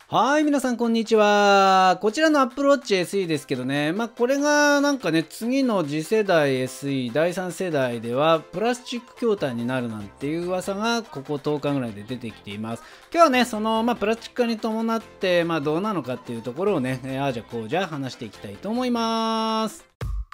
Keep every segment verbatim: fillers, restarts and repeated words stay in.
はい、皆さんこんにちは。こちらの Apple Watch エスイー ですけどね、まあこれがなんかね、次の次世代 エスイー、だいさん世代ではプラスチック筐体になるなんていう噂がこことおかぐらいで出てきています。今日はね、その、まあ、プラスチック化に伴って、まあどうなのかっていうところをね、ああじゃこうじゃ話していきたいと思います。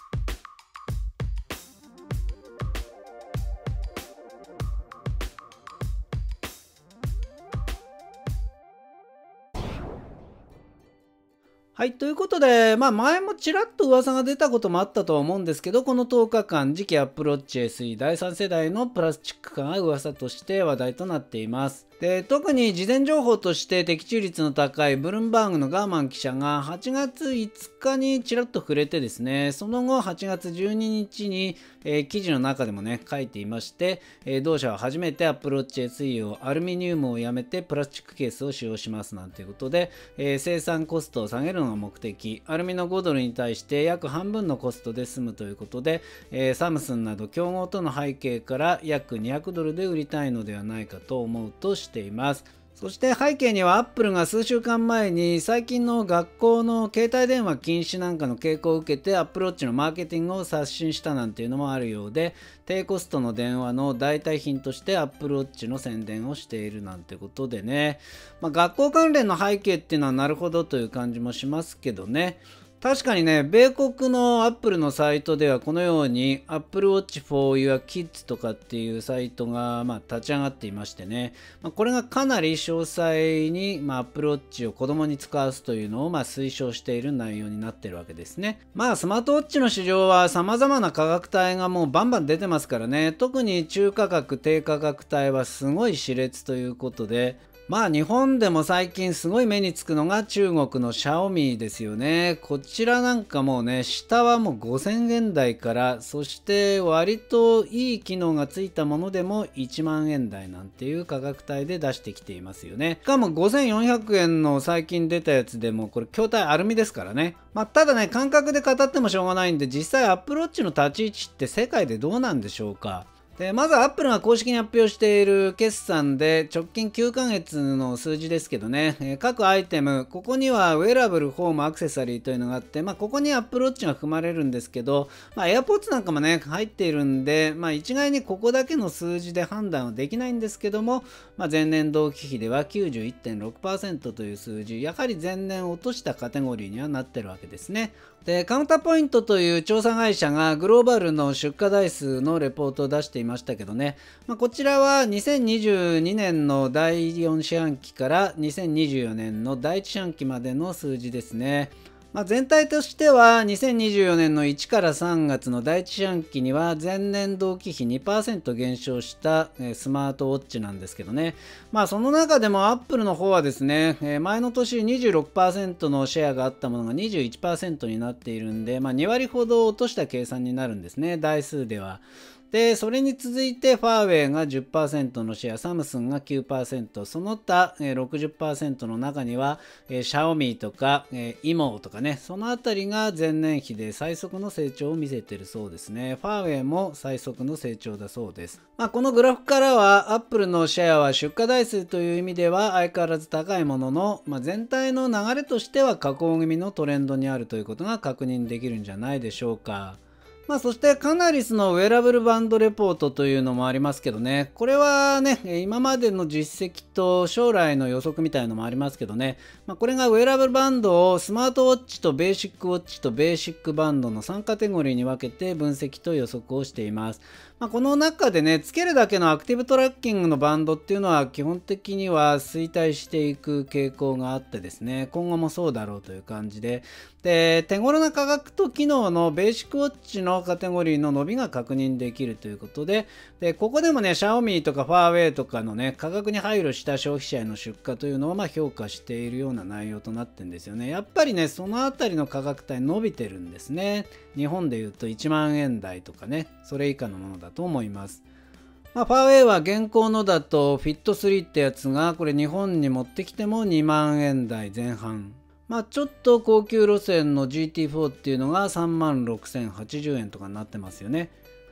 はい。ということで、まあ前もちらっと噂が出たこともあったとは思うんですけど、このとおかかん、次期 Apple Watch エスイー だいさん世代のプラスチック化が噂として話題となっています。で、特に事前情報として的中率の高いブルームバーグのガーマン記者がはちがついつかにちらっと触れてですね、その後はちがつじゅうににちに、えー、記事の中でもね、書いていまして、えー、同社は初めて Apple Watch エスイー をアルミニウムをやめてプラスチックケースを使用しますなんていうことで、えー、生産コストを下げるのが目的、アルミのごドルに対して約半分のコストで済むということで、えー、サムスンなど競合との背景から約にひゃくドルで売りたいのではないかと思うとしています。そして背景にはアップルが数週間前に最近の学校の携帯電話禁止なんかの傾向を受けて Apple Watch のマーケティングを刷新したなんていうのもあるようで、低コストの電話の代替品として Apple Watch の宣伝をしているなんてことでね、まあ、学校関連の背景っていうのはなるほどという感じもしますけどね。確かにね、米国のアップルのサイトではこのように Apple Watch for Your Kids とかっていうサイトがまあ立ち上がっていましてね、まあ、これがかなり詳細にまあ Apple Watch を子供に使わすというのをまあ推奨している内容になっているわけですね。まあスマートウォッチの市場は様々な価格帯がもうバンバン出てますからね、特に中価格低価格帯はすごい熾烈ということで、まあ日本でも最近すごい目につくのが中国のシャオミですよね。こちらなんかもうね、下はもうごせんえん台から、そして割といい機能がついたものでもいちまんえん台なんていう価格帯で出してきていますよね。しかもごせんよんひゃくえんの最近出たやつでもこれ筐体アルミですからね。まあただね、感覚で語ってもしょうがないんで、実際 Apple Watch の立ち位置って世界でどうなんでしょうか。でまずはアップルが公式に発表している決算で直近きゅうかげつの数字ですけどね、えー、各アイテム、ここにはウェアラブル、ホーム、アクセサリーというのがあって、まあ、ここに Apple Watch が含まれるんですけど、まあ、AirPods なんかもね、入っているんで、まあ、一概にここだけの数字で判断はできないんですけども、まあ、前年同期比では きゅうじゅういってんろくパーセント という数字、やはり前年落としたカテゴリーにはなってるわけですね。でカウンターポイントという調査会社がグローバルの出荷台数のレポートを出していましたけどね、まあ、こちらはにせんにじゅうにねんのだいよん四半期からにせんにじゅうよねんのだいいち四半期までの数字ですね。まあ、全体としてはにせんにじゅうよねんのいちからさんがつのだいいち四半期には前年同期比 にパーセント 減少したスマートウォッチなんですけどね、まあその中でもアップルの方はですね、前の年 にじゅうろくパーセント のシェアがあったものが にじゅういちパーセント になっているんで、まあ、にわりほど落とした計算になるんですね、台数では。で、それに続いてファーウェイが じゅっパーセント のシェア、サムスンが きゅうパーセント、その他 ろくじゅっパーセント の中には、シャオミとかイモとかね、そのあたりが前年比で最速の成長を見せているそうですね。ファーウェイも最速の成長だそうです。まあ、このグラフからは、アップルのシェアは出荷台数という意味では相変わらず高いものの、まあ、全体の流れとしては下降気味のトレンドにあるということが確認できるんじゃないでしょうか。まあそしてカナリスのウェアラブルバンドレポートというのもありますけどね、これはね、今までの実績と将来の予測みたいなのもありますけどね、まあ、これがウェアラブルバンドをスマートウォッチとベーシックウォッチとベーシックバンドのさんカテゴリーに分けて分析と予測をしています。まあ、この中でね、つけるだけのアクティブトラッキングのバンドっていうのは基本的には衰退していく傾向があってですね、今後もそうだろうという感じで、で、手頃な価格と機能のベーシックウォッチのカテゴリーの伸びが確認できるということで、で、ここでもね、シャオミとかファーウェイとかのね、価格に配慮した消費者への出荷というのをまあ評価しているような内容となってるんですよね。やっぱりね、そのあたりの価格帯伸びてるんですね。日本でいうといちまんえん台とかね、それ以下のものだと思います。まあ、ファーウェイは現行のだとフィットスリーってやつがこれ日本に持ってきてもにまんえん台前半。まあちょっと高級路線の ジーティーフォー っていうのがさんまんろくせんはちじゅうえんとかになってますよね。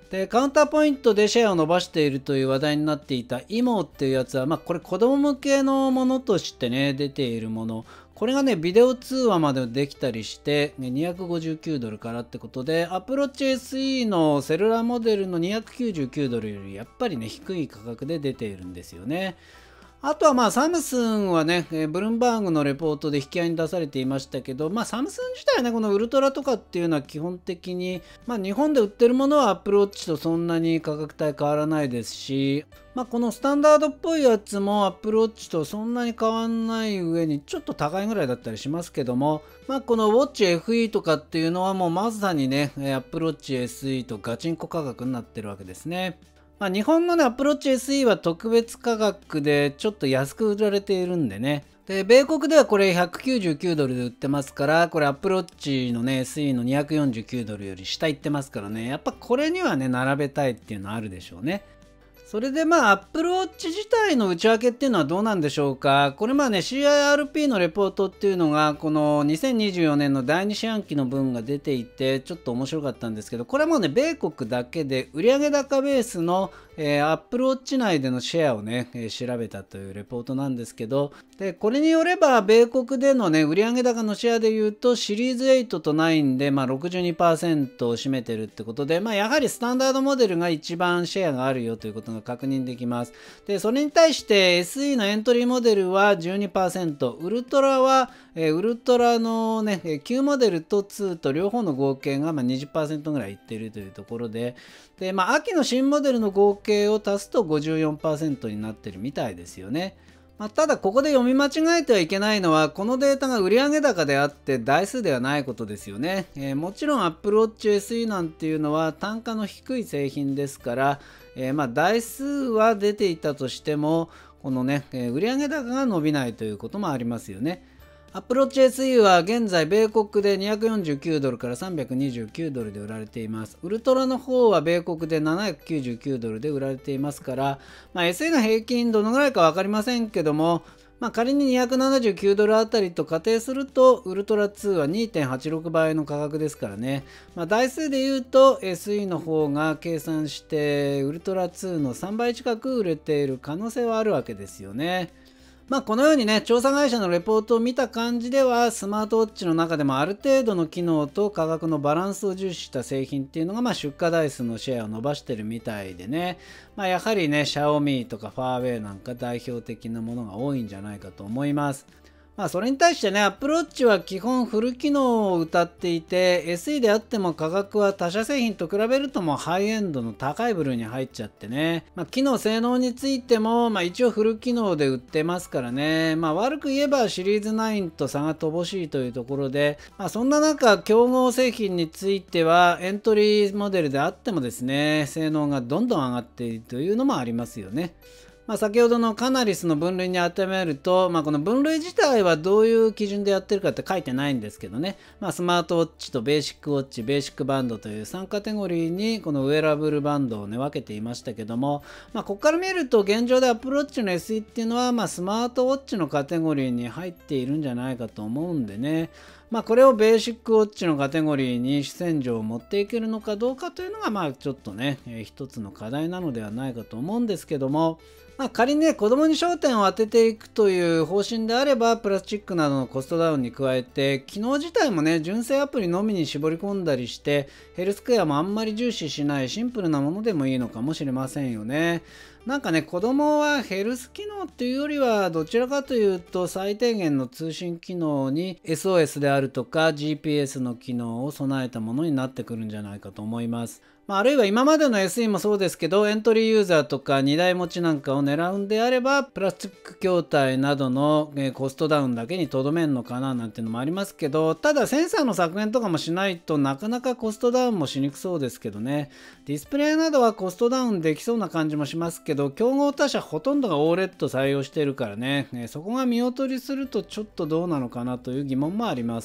で、カウンターポイントでシェアを伸ばしているという話題になっていた イモ っていうやつは、まあ、これ子供向けのものとしてね、出ているもの。これがね、ビデオ通話までできたりして、にひゃくごじゅうきゅうドルからってことで、Apple Watch エスイー のセルラーモデルのにひゃくきゅうじゅうきゅうドルよりやっぱりね、低い価格で出ているんですよね。あとはまあサムスンはね、ブルームバーグのレポートで引き合いに出されていましたけど、まあサムスン自体はね、このウルトラとかっていうのは基本的に、まあ日本で売ってるものは Apple Watch とそんなに価格帯変わらないですし、まあこのスタンダードっぽいやつも Apple Watch とそんなに変わんない上にちょっと高いぐらいだったりしますけども、まあこの Watch エフイー とかっていうのはもうまさにね、Apple Watch エスイー とガチンコ価格になってるわけですね。まあ、日本のね、Apple Watch エスイー は特別価格でちょっと安く売られているんでね。で、米国ではこれひゃくきゅうじゅうきゅうドルで売ってますから、これ Apple Watch のね、エスイー のにひゃくよんじゅうきゅうドルより下行ってますからね。やっぱこれにはね、並べたいっていうのはあるでしょうね。それでまあ Apple Watch 自体の内訳っていうのはどうなんでしょうか。これまあね シーアイアールピー のレポートっていうのがこのにせんにじゅうよねんのだいに四半期の分が出ていてちょっと面白かったんですけど、これはもうね米国だけで売上高ベースの、えー、Apple Watch 内でのシェアをね、えー、調べたというレポートなんですけど、でこれによれば米国でのね売上高のシェアでいうとシリーズエイトとナインでまあ ろくじゅうにパーセント を占めてるってことで、まあ、やはりスタンダードモデルが一番シェアがあるよということが確認できます。で、それに対して エスイー のエントリーモデルは じゅうにパーセント、ウルトラは、えー、ウルトラのね、旧モデルとツーと両方の合計がまあ にじゅっパーセント ぐらいいっているというところで、で、まあ、秋の新モデルの合計を足すと ごじゅうよんパーセント になってるみたいですよね。まあ、ただここで読み間違えてはいけないのはこのデータが売上高であって台数ではないことですよね、えー、もちろん Apple Watch エスイー なんていうのは単価の低い製品ですから、えー、まあ台数は出ていたとしてもこのね、えー、売上高が伸びないということもありますよね。Apple Watch エスイー は現在米国でにひゃくよんじゅうきゅうドルからさんびゃくにじゅうきゅうドルで売られています。ウルトラの方は米国でななひゃくきゅうじゅうきゅうドルで売られていますから、まあ、エスイー の平均どのぐらいか分かりませんけども、まあ、仮ににひゃくななじゅうきゅうドルあたりと仮定するとウルトラツーは にてんはちろく 倍の価格ですからね、まあ、台数で言うと エスイー の方が計算してウルトラツーのさんばい近く売れている可能性はあるわけですよね。まあこのようにね、調査会社のレポートを見た感じでは、スマートウォッチの中でもある程度の機能と価格のバランスを重視した製品っていうのが、まあ出荷台数のシェアを伸ばしてるみたいでね、まあやはりね、シャオミとかファーウェイなんか代表的なものが多いんじゃないかと思います。まあそれに対してね、Apple Watch は基本フル機能を謳っていて、エスイー であっても価格は他社製品と比べるともうハイエンドの高い部類に入っちゃってね、まあ機能性能についても、まあ一応フル機能で売ってますからね、まあ悪く言えばシリーズナインと差が乏しいというところで、まあそんな中、競合製品についてはエントリーモデルであってもですね、性能がどんどん上がっているというのもありますよね。まあ先ほどのカナリスの分類に当てはめると、まあ、この分類自体はどういう基準でやってるかって書いてないんですけどね、まあ、スマートウォッチとベーシックウォッチ、ベーシックバンドというさんカテゴリーにこのウェアラブルバンドをね分けていましたけども、まあ、ここから見ると現状で Apple Watch の エスイー っていうのは、まあ、スマートウォッチのカテゴリーに入っているんじゃないかと思うんでね、まあ、これをベーシックウォッチのカテゴリーに主戦場を持っていけるのかどうかというのが、まあちょっとね、えー、一つの課題なのではないかと思うんですけども、まあ、仮にね、子供に焦点を当てていくという方針であれば、プラスチックなどのコストダウンに加えて、機能自体もね、純正アプリのみに絞り込んだりして、ヘルスケアもあんまり重視しないシンプルなものでもいいのかもしれませんよね。なんかね、子供はヘルス機能っていうよりは、どちらかというと、最低限の通信機能に エスオーエス であるとか ジーピーエス の機能を備えたものになってくるんじゃないかと思います。まあ、あるいは今までの エスイー もそうですけど、エントリーユーザーとかにだい持ちなんかを狙うんであれば、プラスチック筐体などのコストダウンだけにとどめんのかななんていうのもありますけど、ただセンサーの削減とかもしないとなかなかコストダウンもしにくそうですけどね。ディスプレイなどはコストダウンできそうな感じもしますけど、競合他社ほとんどが オーレッド 採用してるからね、そこが見劣りするとちょっとどうなのかなという疑問もあります。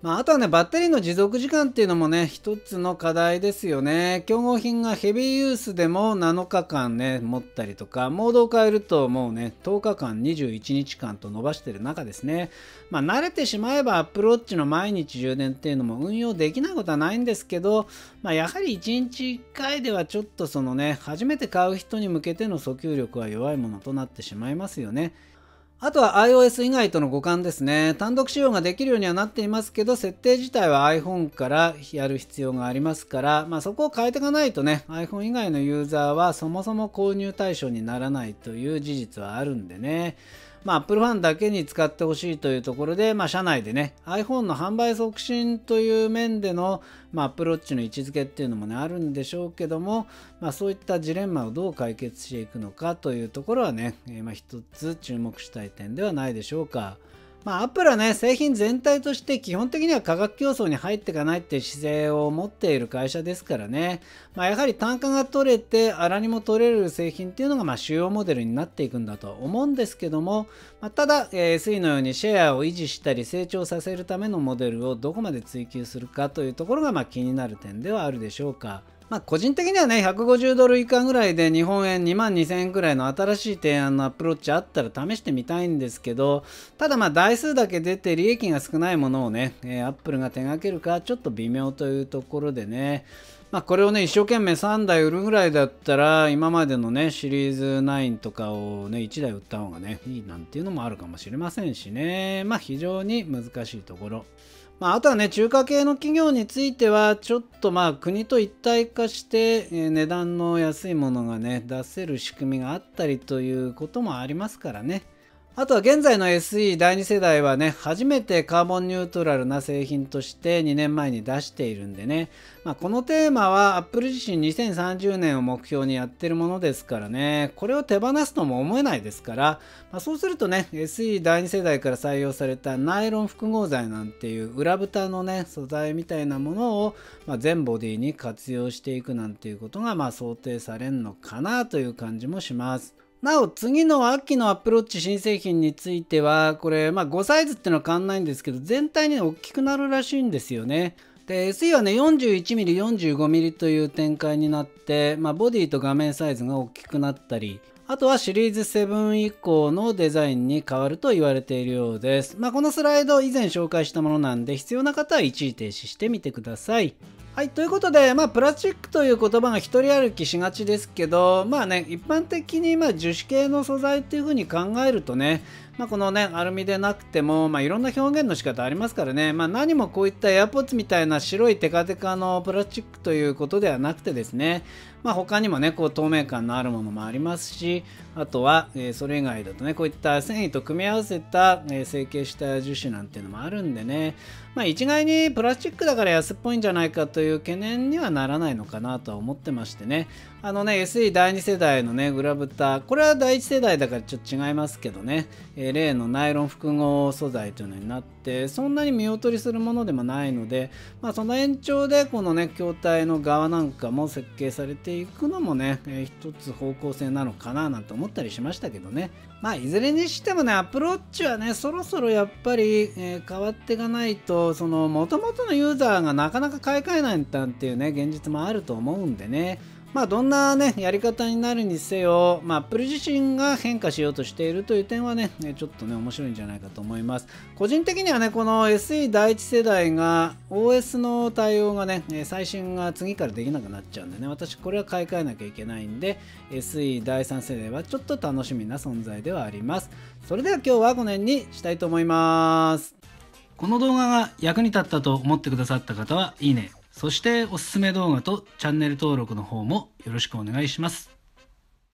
まあ、あとはね、バッテリーの持続時間っていうのもね、一つの課題ですよね。競合品がヘビーユースでもなのかかんね、持ったりとか、モードを変えるともうね、とおかかん、にじゅういちにちかんと伸ばしてる中ですね。まあ、慣れてしまえば Apple Watch の毎日充電っていうのも運用できないことはないんですけど、まあ、やはりいちにちいっかいではちょっとそのね、初めて買う人に向けての訴求力は弱いものとなってしまいますよね。あとは iOS 以外との互換ですね。単独使用ができるようにはなっていますけど、設定自体は iPhone からやる必要がありますから、まあ、そこを変えていかないとね、iPhone 以外のユーザーはそもそも購入対象にならないという事実はあるんでね。まあ、Apple ファンだけに使ってほしいというところで、まあ、社内でね、iPhone の販売促進という面での、まあ、Apple Watch の位置づけっていうのもね、あるんでしょうけども、まあ、そういったジレンマをどう解決していくのかというところはね、えー、まあ一つ注目したい点ではないでしょうか。まあ、アップルはね、製品全体として基本的には価格競争に入っていかないっていう姿勢を持っている会社ですからね、まあ、やはり単価が取れて、粗にも取れる製品っていうのがまあ主要モデルになっていくんだとは思うんですけども、まあ、ただ、えー、エスイー のようにシェアを維持したり成長させるためのモデルをどこまで追求するかというところがまあ気になる点ではあるでしょうか。まあ個人的にはね、ひゃくごじゅうドル以下ぐらいで日本円にまんにせんえんぐらいの新しい提案のアプローチあったら試してみたいんですけど、ただまあ台数だけ出て利益が少ないものをね、えー、アップルが手掛けるかちょっと微妙というところでね、まあこれをね、一生懸命さんだい売るぐらいだったら、今までのね、シリーズナインとかをね、いちだい売った方がね、いいなんていうのもあるかもしれませんしね、まあ非常に難しいところ。まあ、あとはね、中華系の企業については、ちょっとまあ国と一体化して、えー、値段の安いものがね、出せる仕組みがあったりということもありますからね。あとは現在の エスイー だいに世代はね、初めてカーボンニュートラルな製品としてにねんまえに出しているんでね、まあ、このテーマは Apple 自身にせんさんじゅうねんを目標にやってるものですからね、これを手放すとも思えないですから、まあ、そうするとね、エスイー だいに世代から採用されたナイロン複合材なんていう裏蓋のね、素材みたいなものを、まあ、全ボディに活用していくなんていうことがまあ想定されるのかなという感じもします。なお、次の秋の Apple Watch 新製品については、これ、まあごサイズっていうのは変わんないんですけど、全体に大きくなるらしいんですよね。で、エスイー はね、よんじゅういちミリ、よんじゅうごミリという展開になって、まあボディと画面サイズが大きくなったり、あとはシリーズセブン以降のデザインに変わると言われているようです。まあこのスライド以前紹介したものなんで、必要な方は一時停止してみてください。はい、ということで、まあ、プラスチックという言葉が一人歩きしがちですけど、まあね、一般的にまあ樹脂系の素材っていう風に考えるとね、まあ、このね、アルミでなくても、まあ、いろんな表現の仕方ありますからね、まあ、何もこういった AirPods みたいな白いテカテカのプラスチックということではなくてですね、まあ、他にもね、こう透明感のあるものもありますし、あとは、えー、それ以外だとね、こういった繊維と組み合わせた、えー、成形した樹脂なんていうのもあるんでね、まあ、一概にプラスチックだから安っぽいんじゃないかという懸念にはならないのかなとは思ってましてね、あのね、エスイー だいに世代のね、裏蓋、これはだいいち世代だからちょっと違いますけどね、えー、例のナイロン複合素材というのになって、そんなに見劣りするものでもないので、まあ、その延長でこのね、筐体の側なんかも設計されていくのもね、えー、一つ方向性なのかななんて思ったりしましたけどね。まあ、いずれにしてもね、アプローチはね、そろそろやっぱり、えー、変わっていかないと、その元々のユーザーがなかなか買い替えないなんていうね、現実もあると思うんでね。まあどんなね、やり方になるにせよ、まあ Apple 自身が変化しようとしているという点はね、ちょっとね、面白いんじゃないかと思います。個人的にはね、この エスイー だいいち世代が オーエス の対応がね、最新が次からできなくなっちゃうんでね、私これは買い替えなきゃいけないんで、エスイー だいさん世代はちょっと楽しみな存在ではあります。それでは今日はこの辺にしたいと思います。この動画が役に立ったと思ってくださった方は、いいね。そしておすすめ動画とチャンネル登録の方もよろしくお願いします。